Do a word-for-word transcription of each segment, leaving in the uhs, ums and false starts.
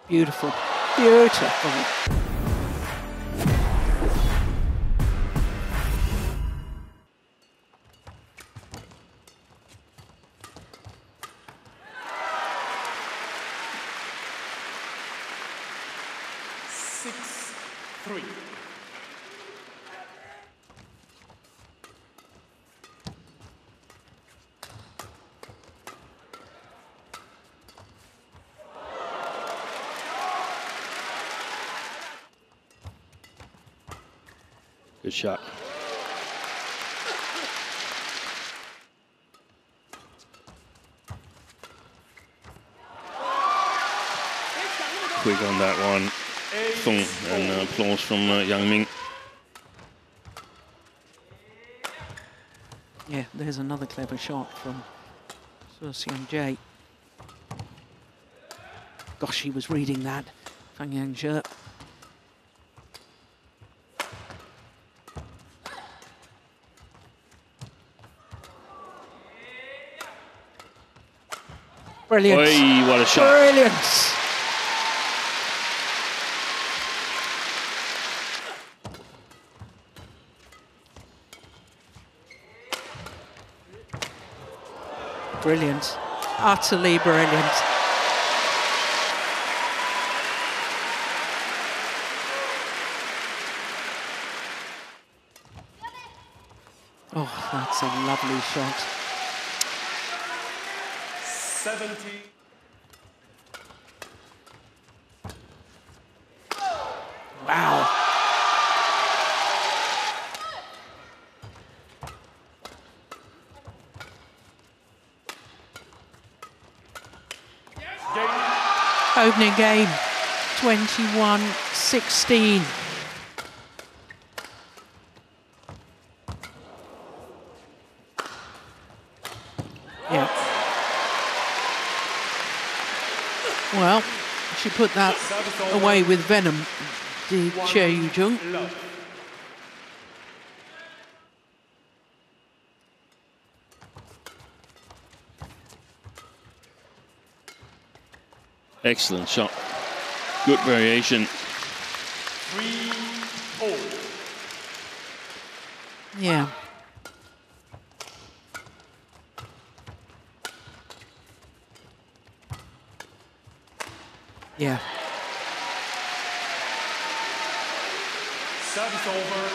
Beautiful, beautiful. Six, three. Good shot. Quick on that one. Feng, and uh, applause from uh, Yang Ming. Yeah, there's another clever shot from Chae. Gosh, he was reading that, Feng Yang. Brilliant. Oy, what a shot. Brilliant. Brilliant. Utterly brilliant. Oh, that's a lovely shot. seventy. Wow. Opening game, twenty-one sixteen. Yeah. Well, she put that away with venom, did Chae Jung. Excellent shot. Good variation. Three, oh. Yeah. Yeah. Service over.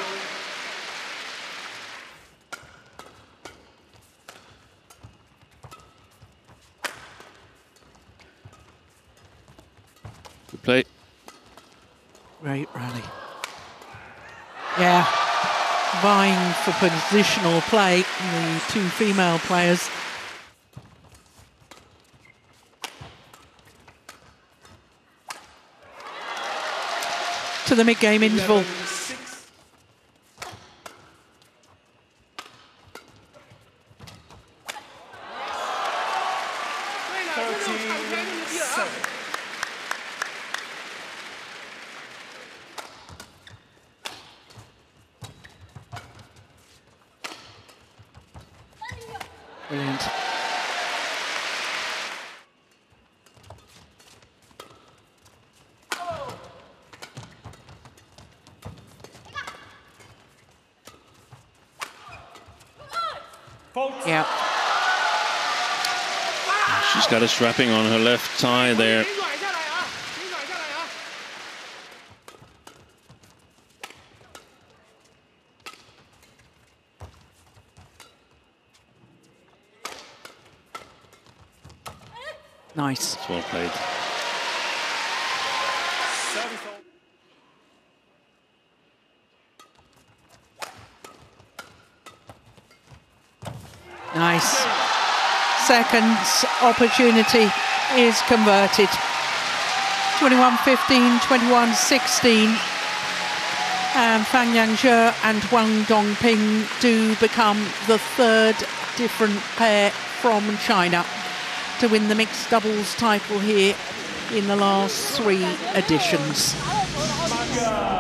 Good play. Great rally. Yeah. Vying for positional play, the two female players. To the mid-game interval. Brilliant. Yeah. She's got a strapping on her left thigh there. Nice. It's well played. Nice. Second opportunity is converted. twenty-one fifteen, twenty-one sixteen. And Feng Yang and Huang Dongping do become the third different pair from China to win the mixed doubles title here in the last three editions.